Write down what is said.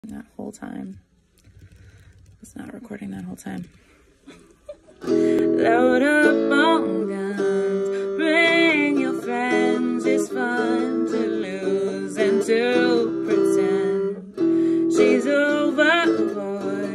That whole time. I was not recording that whole time. Load up on guns, bring your friends. It's fun to lose and to pretend she's overboard.